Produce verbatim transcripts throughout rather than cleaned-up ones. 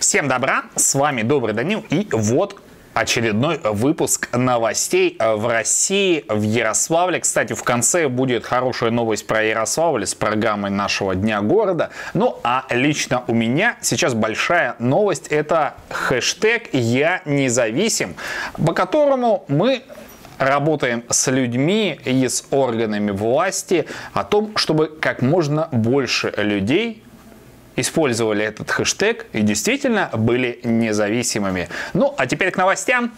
Всем добра, с вами Добрый Данил, и вот очередной выпуск новостей в России, в Ярославле. Кстати, в конце будет хорошая новость про Ярославль с программой нашего Дня города. Ну а лично у меня сейчас большая новость. Это хэштег «Я независим», по которому мы работаем с людьми и с органами власти о том, чтобы как можно больше людей использовали этот хэштег и действительно были независимыми. Ну, а теперь к новостям.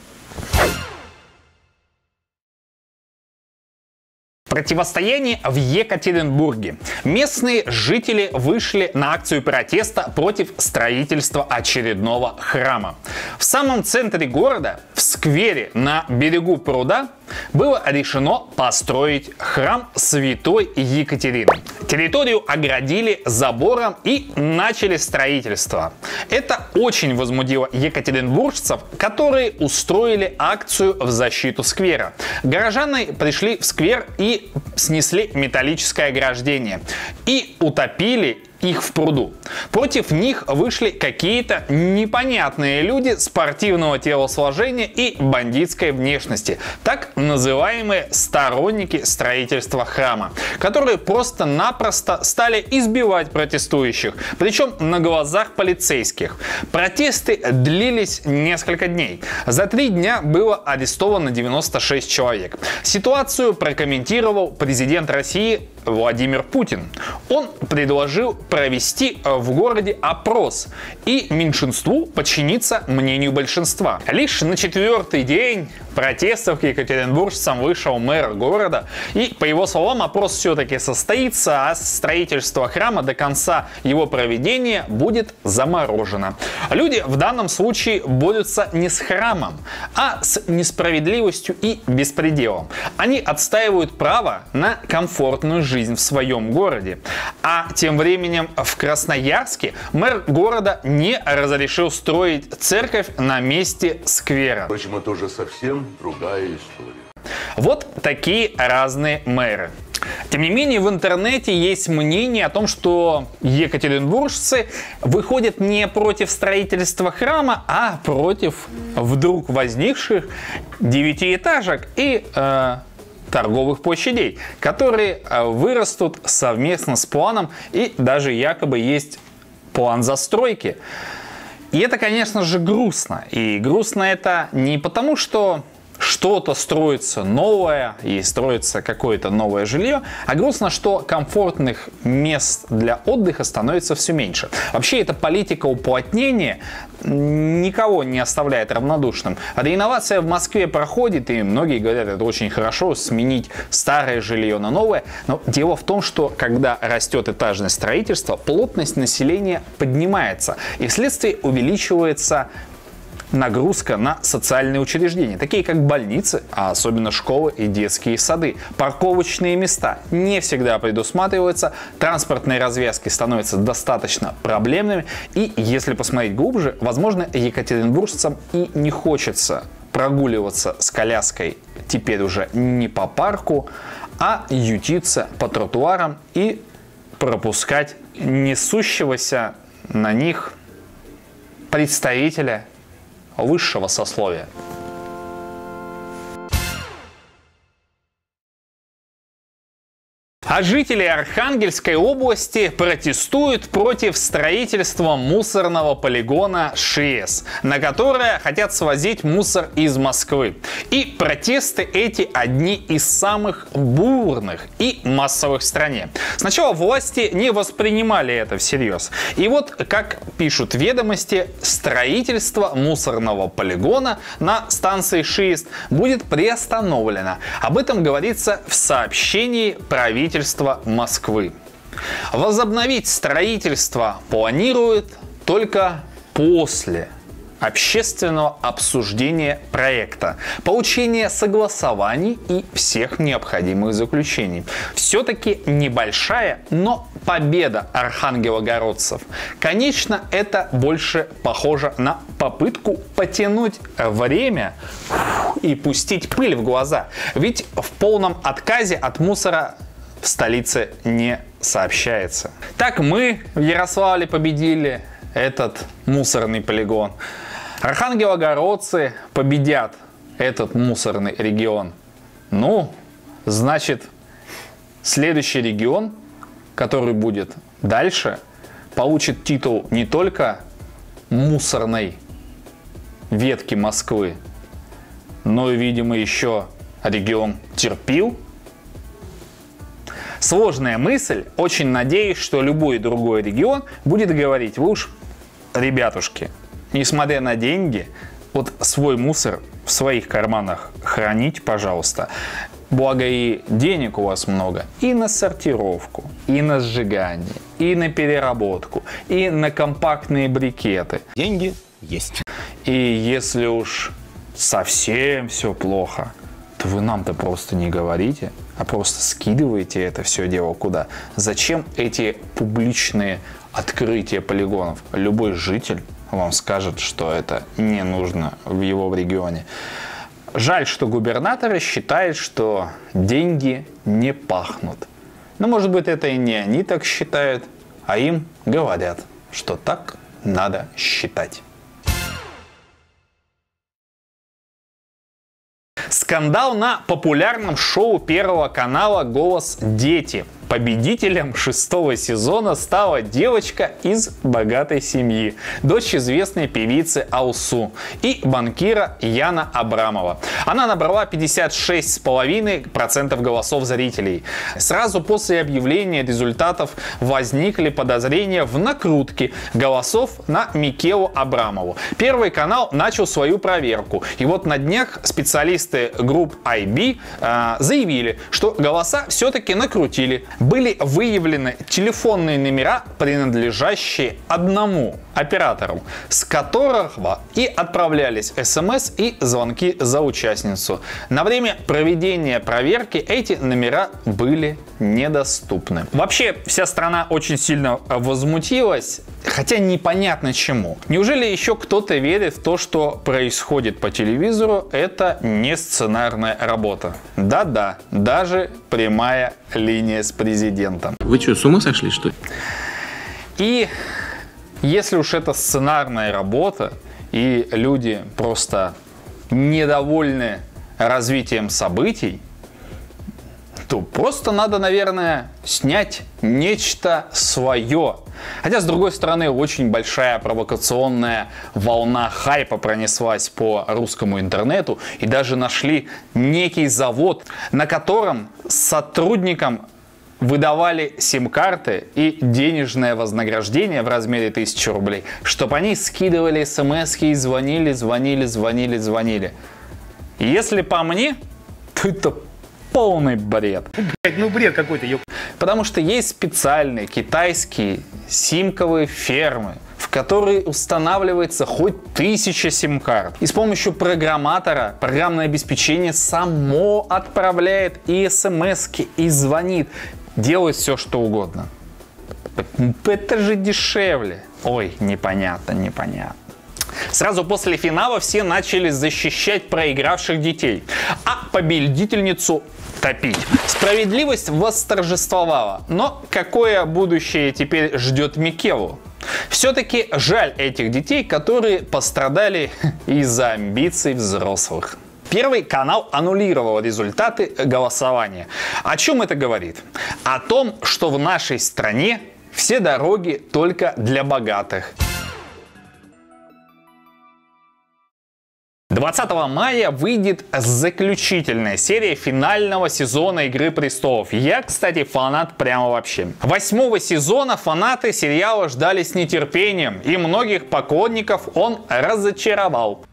Противостояние в Екатеринбурге. Местные жители вышли на акцию протеста против строительства очередного храма. В самом центре города, в сквере на берегу пруда, было решено построить храм Святой Екатерины. Территорию оградили забором и начали строительство. Это очень возмутило екатеринбуржцев, которые устроили акцию в защиту сквера. Горожане пришли в сквер и снесли металлическое ограждение и утопили их в пруду. Против них вышли какие-то непонятные люди спортивного телосложения и бандитской внешности, так называемые сторонники строительства храма, которые просто-напросто стали избивать протестующих, причем на глазах полицейских. Протесты длились несколько дней. За три дня было арестовано девяносто шесть человек. Ситуацию прокомментировал президент России Владимир Путин. Он предложил провести в городе опрос и меньшинству подчиниться мнению большинства. Лишь на четвертый день протестов к екатеринбуржцам вышел мэр города, и, по его словам, опрос все-таки состоится, а строительство храма до конца его проведения будет заморожено. Люди в данном случае борются не с храмом, а с несправедливостью и беспределом. Они отстаивают право на комфортную жизнь в своем городе. А тем временем в Красноярске мэр города не разрешил строить церковь на месте сквера. Впрочем, это уже совсем другая история. Вот такие разные мэры. Тем не менее, в интернете есть мнение о том, что екатеринбуржцы выходят не против строительства храма, а против вдруг возникших девятиэтажек и э, торговых площадей, которые вырастут совместно с планом, и даже якобы есть план застройки. И это, конечно же, грустно. И грустно это не потому, что что-то строится новое и строится какое-то новое жилье, а грустно, что комфортных мест для отдыха становится все меньше. Вообще, эта политика уплотнения никого не оставляет равнодушным. Реновация в Москве проходит, и многие говорят, это очень хорошо, сменить старое жилье на новое. Но дело в том, что когда растет этажное строительство, плотность населения поднимается, и вследствие увеличивается нагрузка на социальные учреждения, такие как больницы, а особенно школы и детские сады. Парковочные места не всегда предусматриваются, транспортные развязки становятся достаточно проблемными, и если посмотреть глубже, возможно, екатеринбуржцам и не хочется прогуливаться с коляской теперь уже не по парку, а ютиться по тротуарам и пропускать несущегося на них представителя высшего сословия. А жители Архангельской области протестуют против строительства мусорного полигона ШИЭС, на которое хотят свозить мусор из Москвы. И протесты эти одни из самых бурных и массовых в стране. Сначала власти не воспринимали это всерьез. И вот, как пишут ведомости, строительство мусорного полигона на станции ШИЭС будет приостановлено. Об этом говорится в сообщении правительства Москвы. Возобновить строительство планируют только после общественного обсуждения проекта, получения согласований и всех необходимых заключений. Все-таки небольшая, но победа архангелогородцев. Конечно, это больше похоже на попытку потянуть время и пустить пыль в глаза. Ведь в полном отказе от мусора в столице не сообщается. Так мы в Ярославле победили, этот мусорный полигон. Архангелогородцы победят этот мусорный регион. Ну, значит, следующий регион, который будет дальше, получит титул не только мусорной ветки Москвы, но и, видимо, еще регион терпил. Сложная мысль. Очень надеюсь, что любой другой регион будет говорить: вы уж, ребятушки, несмотря на деньги, вот свой мусор в своих карманах храните, пожалуйста. Благо и денег у вас много и на сортировку, и на сжигание, и на переработку, и на компактные брикеты. Деньги есть. И если уж совсем все плохо, то вы нам-то просто не говорите, а просто скидываете это все дело куда. Зачем эти публичные открытия полигонов? Любой житель вам скажет, что это не нужно в его регионе. Жаль, что губернатор считает, что деньги не пахнут. Но, может быть, это и не они так считают, а им говорят, что так надо считать. Скандал на популярном шоу Первого канала «Голос дети». Победителем шестого сезона стала девочка из богатой семьи, дочь известной певицы Алсу и банкира Яна Абрамова. Она набрала пятьдесят шесть целых пять десятых процента голосов зрителей. Сразу после объявления результатов возникли подозрения в накрутке голосов на Микелу Абрамову. Первый канал начал свою проверку. И вот на днях специалисты групп ай би э, заявили, что голоса все-таки накрутили. Были выявлены телефонные номера, принадлежащие одному оператору, с которого и отправлялись смс и звонки за участницу. На время проведения проверки эти номера были недоступны. Вообще, вся страна очень сильно возмутилась, хотя непонятно чему. Неужели еще кто-то верит в то, что происходит по телевизору, это не сценарная работа? Да-да, даже прямая линия с президентом. Вы что, с ума сошли, что ли? И если уж это сценарная работа, и люди просто недовольны развитием событий, то просто надо, наверное, снять нечто свое. Хотя, с другой стороны, очень большая провокационная волна хайпа пронеслась по русскому интернету, и даже нашли некий завод, на котором сотрудникам выдавали сим-карты и денежное вознаграждение в размере тысячи рублей, чтобы они скидывали смс-ки и звонили, звонили, звонили, звонили. И если по мне, то это полный бред. Блять, ну бред какой-то, ёп. Потому что есть специальные китайские симковые фермы, в которые устанавливается хоть тысяча сим-карт. И с помощью программатора программное обеспечение само отправляет и смс-ки, и звонит. Делает все, что угодно. Это же дешевле. Ой, непонятно, непонятно. Сразу после финала все начали защищать проигравших детей, а победительницу топить. Справедливость восторжествовала. Но какое будущее теперь ждет Микелу? Все-таки жаль этих детей, которые пострадали из-за амбиций взрослых. Первый канал аннулировал результаты голосования. О чем это говорит? О том, что в нашей стране все дороги только для богатых. двадцатого мая выйдет заключительная серия финального сезона «Игры престолов». Я, кстати, фанат прямо вообще. Восьмого сезона фанаты сериала ждали с нетерпением, и многих поклонников он разочаровал.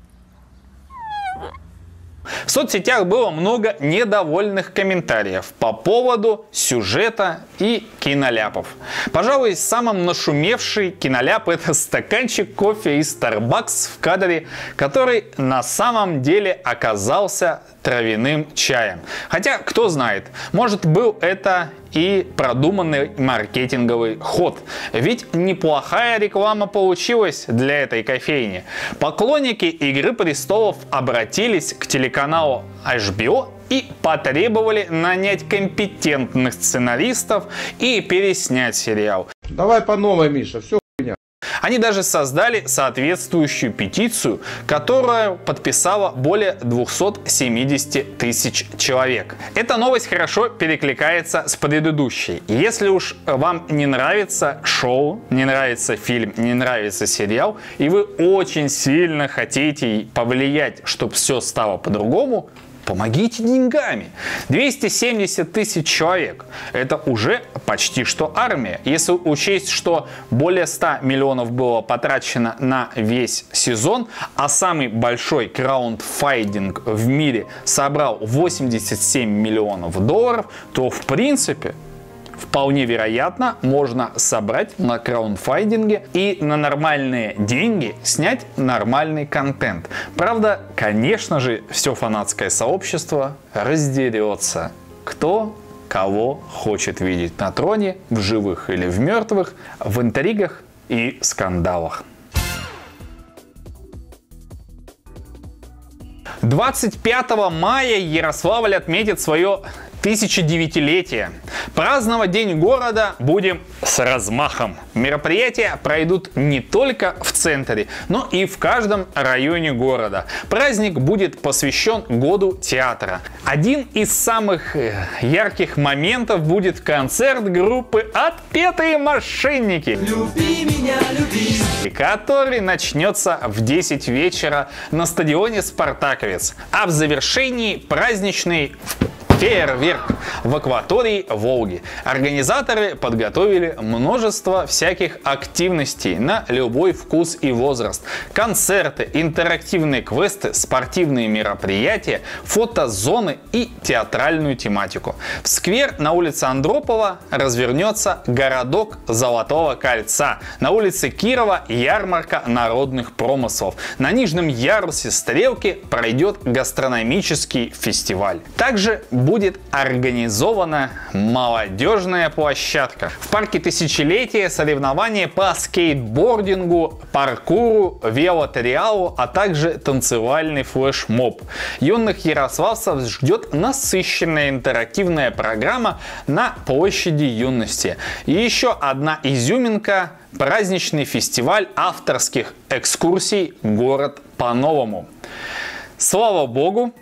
В соцсетях было много недовольных комментариев по поводу сюжета и киноляпов. Пожалуй, самым нашумевший киноляп — это стаканчик кофе из Starbucks в кадре, который на самом деле оказался травяным чаем. Хотя, кто знает, может, был это и продуманный маркетинговый ход. Ведь неплохая реклама получилась для этой кофейни. Поклонники «Игры престолов» обратились к телеканалу эйч би о и потребовали нанять компетентных сценаристов и переснять сериал. Давай по новой, Миша, все хуйня. Они даже создали соответствующую петицию, которую подписало более двухсот семидесяти тысяч человек. Эта новость хорошо перекликается с предыдущей. Если уж вам не нравится шоу, не нравится фильм, не нравится сериал, и вы очень сильно хотите повлиять, чтобы все стало по-другому, помогите деньгами. двести семьдесят тысяч человек. Это уже почти что армия. Если учесть, что более ста миллионов было потрачено на весь сезон, а самый большой краундфандинг в мире собрал восемьдесят семь миллионов долларов, то в принципе вполне вероятно, можно собрать на краундфандинге и на нормальные деньги снять нормальный контент. Правда, конечно же, все фанатское сообщество раздерется. Кто кого хочет видеть на троне, в живых или в мертвых, в интригах и скандалах. двадцать пятого мая Ярославль отметит свое тысячедевятилетие. Праздновать День города будем с размахом. Мероприятия пройдут не только в центре, но и в каждом районе города. Праздник будет посвящен году театра. Один из самых ярких моментов будет концерт группы «Отпетые мошенники», Люби меня, люби. который начнется в десять вечера на стадионе «Спартаковец», а в завершении праздничный фейерверк в акватории Волги. Организаторы подготовили множество всяких активностей на любой вкус и возраст. Концерты, интерактивные квесты, спортивные мероприятия, фотозоны и театральную тематику. В сквер на улице Андропова развернется городок Золотого кольца. На улице Кирова ярмарка народных промыслов. На нижнем ярусе Стрелки пройдет гастрономический фестиваль. Также будет организована молодежная площадка. В парке Тысячелетия соревнования по скейтбордингу, паркуру, велотриалу, а также танцевальный флешмоб. Юных ярославцев ждет насыщенная интерактивная программа на площади юности. И еще одна изюминка – праздничный фестиваль авторских экскурсий «Город по-новому». Слава богу,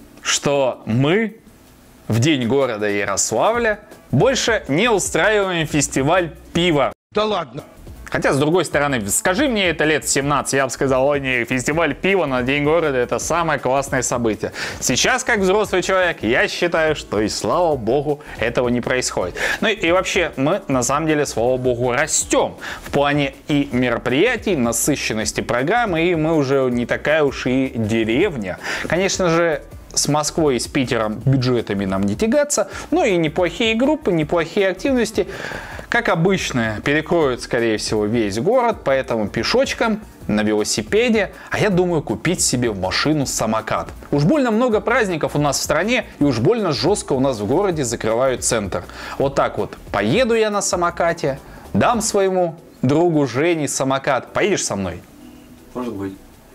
что мы в день города Ярославля больше не устраиваем фестиваль пива. Да ладно. Хотя, с другой стороны, скажи мне это лет семнадцать, я бы сказал, ой, не, фестиваль пива на День города — это самое классное событие. Сейчас, как взрослый человек, я считаю, что и слава богу, этого не происходит. Ну и, и вообще, мы на самом деле, слава богу, растем в плане и мероприятий, насыщенности программы, и мы уже не такая уж и деревня. Конечно же, с Москвой и с Питером бюджетами нам не тягаться, ну и неплохие группы, неплохие активности, как обычно, перекроют, скорее всего, весь город, поэтому пешочком, на велосипеде, а я думаю купить себе машину-самокат. Уж больно много праздников у нас в стране, и уж больно жестко у нас в городе закрывают центр. Вот так вот, поеду я на самокате, дам своему другу Жене самокат. Поедешь со мной? Может быть.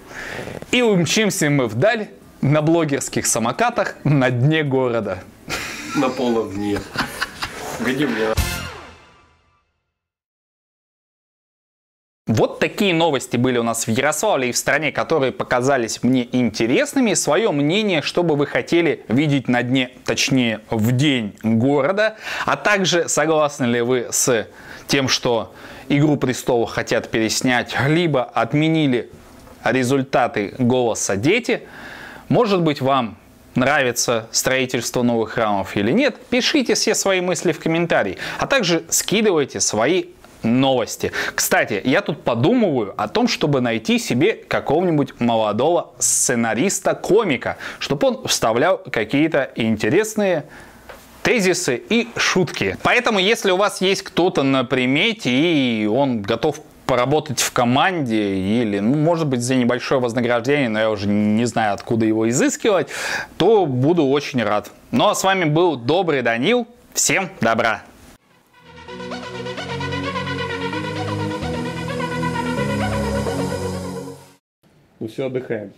И умчимся мы вдаль на блогерских самокатах на дне города. На полном дне. Гони мне. Вот такие новости были у нас в Ярославле и в стране, которые показались мне интересными. Свое мнение, что бы вы хотели видеть на дне, точнее в день города. А также согласны ли вы с тем, что «Игру престолов» хотят переснять, либо отменили результаты «Голоса дети». Может быть, вам нравится строительство новых храмов или нет? Пишите все свои мысли в комментарии, а также скидывайте свои новости. Кстати, я тут подумываю о том, чтобы найти себе какого-нибудь молодого сценариста-комика, чтобы он вставлял какие-то интересные тезисы и шутки. Поэтому, если у вас есть кто-то на примете и он готов поработать в команде или, ну, может быть, за небольшое вознаграждение, но я уже не знаю, откуда его изыскивать, то буду очень рад. Ну а с вами был Добрый Данил. Всем добра! Ну все, отдыхаем.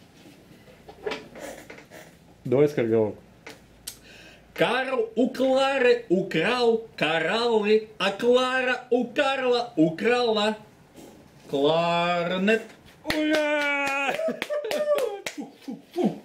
Давай скороговорку. Карл у Клары украл кораллы, а Клара у Карла украла кларнет. Ура! Фу.